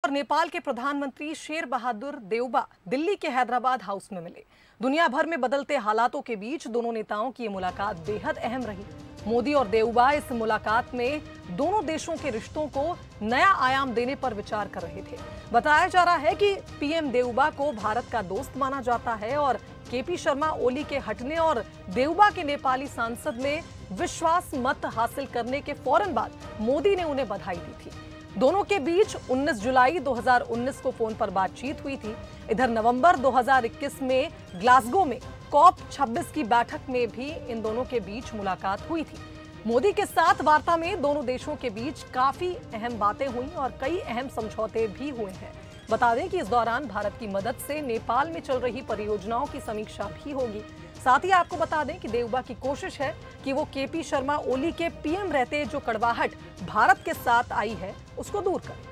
और नेपाल के प्रधानमंत्री शेर बहादुर देउबा दिल्ली के हैदराबाद हाउस में मिले। दुनिया भर में बदलते हालातों के बीच दोनों नेताओं की ये मुलाकात बेहद अहम रही। मोदी और देउबा इस मुलाकात में दोनों देशों के रिश्तों को नया आयाम देने पर विचार कर रहे थे। बताया जा रहा है कि पीएम देउबा को भारत का दोस्त माना जाता है और केपी शर्मा ओली के हटने और देउबा के नेपाली सांसद में विश्वास मत हासिल करने के फौरन बाद मोदी ने उन्हें बधाई दी थी। दोनों के बीच 19 जुलाई 2019 को फोन पर बातचीत हुई थी। इधर नवंबर 2021 में ग्लासगो में कॉप 26 की बैठक में भी इन दोनों के बीच मुलाकात हुई थी। मोदी के साथ वार्ता में दोनों देशों के बीच काफी अहम बातें हुई और कई अहम समझौते भी हुए हैं। बता दें कि इस दौरान भारत की मदद से नेपाल में चल रही परियोजनाओं की समीक्षा भी होगी। साथ ही आपको बता दें कि देउबा की कोशिश है कि वो केपी शर्मा ओली के पीएम रहते जो कड़वाहट भारत के साथ आई है उसको दूर करें।